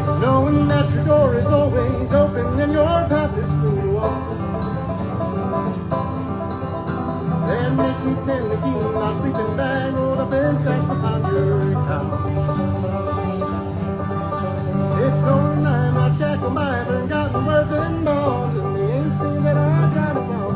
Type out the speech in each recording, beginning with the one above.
It's knowing that your door is always open and your path is free to walk. They make me tend to keep my sleeping bag rolled up and stashed behind your couch. It's knowing I'm not shackled by forgotten words and bonds and the instinct that I try to count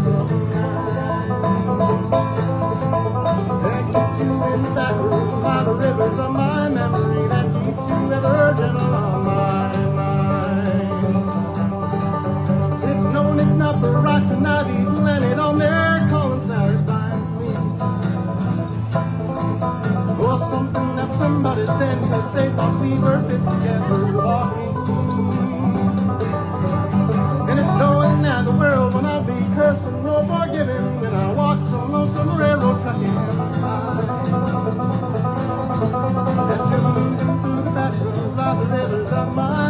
that keeps you in the back room by the rivers of my memory, that keeps you ever gentle on my mind. It's known it's not the rocks and ivy planted on their columns that binds me, or something that somebody said because they thought we were fit together walking. And it's knowing that the world will not be cursing nor forgiving when I walk some lonesome railroad track in that you're moving through the back roads by the rivers of my